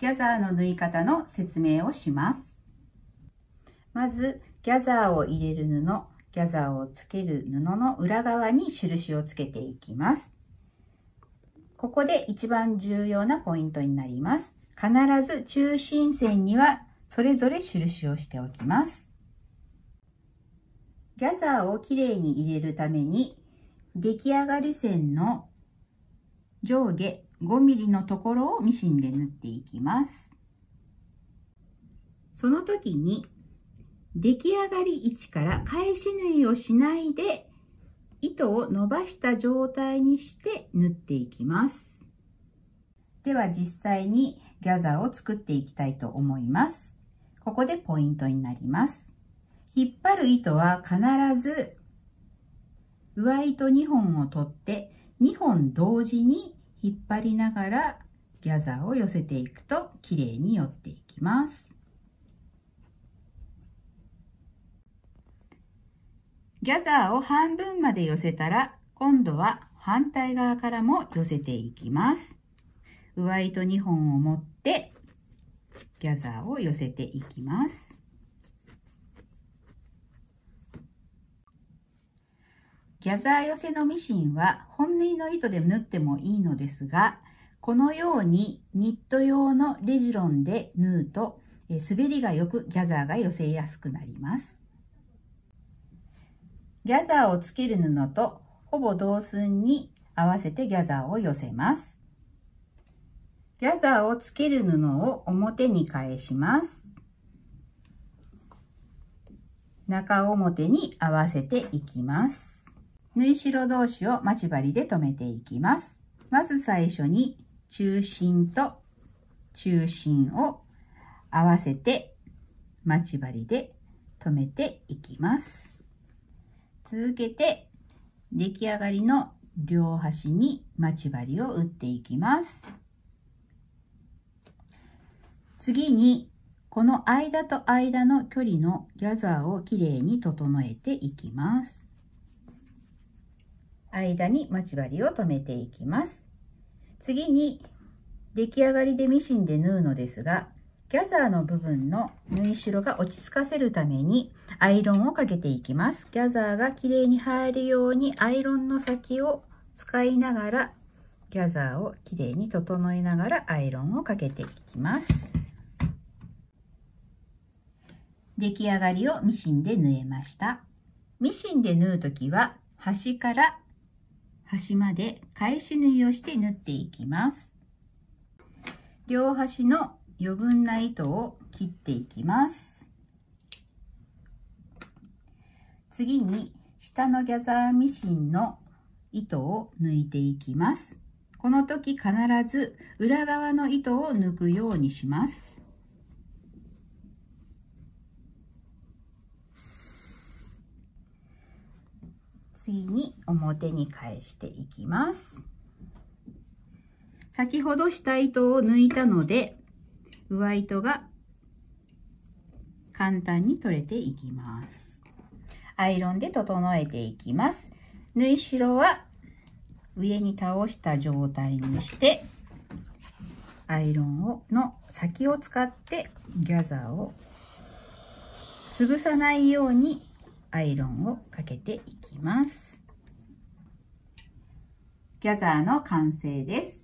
ギャザーの縫い方の説明をします。まずギャザーを入れる布、ギャザーをつける布の裏側に印をつけていきます。ここで一番重要なポイントになります。必ず中心線にはそれぞれ印をしておきます。ギャザーをきれいに入れるために、出来上がり線の上下5ミリのところをミシンで縫っていきます。その時に出来上がり位置から返し縫いをしないで糸を伸ばした状態にして縫っていきます。では実際にギャザーを作っていきたいと思います。ここでポイントになります。引っ張る糸は必ず上糸2本を取って2本同時に引っ張りながらギャザーを寄せていくときれいに寄っていきます。ギャザーを半分まで寄せたら今度は反対側からも寄せていきます。上糸2本を持ってギャザーを寄せていきます。ギャザー寄せのミシンは本縫いの糸で縫ってもいいのですが、このようにニット用のレジロンで縫うと滑りがよくギャザーが寄せやすくなります。ギャザーをつける布とほぼ同寸に合わせてギャザーを寄せます。ギャザーをつける布を表に返します。中表に合わせていきます。縫い代同士を待ち針で留めていきます。まず最初に中心と中心を合わせて待ち針で留めていきます。続けて出来上がりの両端に待ち針を打っていきます。次にこの間と間の距離のギャザーをきれいに整えていきます。間に待ち針を留めていきます。次に出来上がりでミシンで縫うのですが、ギャザーの部分の縫い代が落ち着かせるためにアイロンをかけていきます。ギャザーがきれいに入るようにアイロンの先を使いながらギャザーをきれいに整えながらアイロンをかけていきます。出来上がりをミシンで縫えました。ミシンで縫うときは端から端まで返し縫いをして縫っていきます。両端の余分な糸を切っていきます。次に下のギャザーミシンの糸を抜いていきます。この時必ず裏側の糸を抜くようにします。次に表に返していきます。先ほど下糸を抜いたので上糸が簡単に取れていきます。アイロンで整えていきます。縫い代は上に倒した状態にしてアイロンの先を使ってギャザーを潰さないようにアイロンをかけていきます。ギャザーの完成です。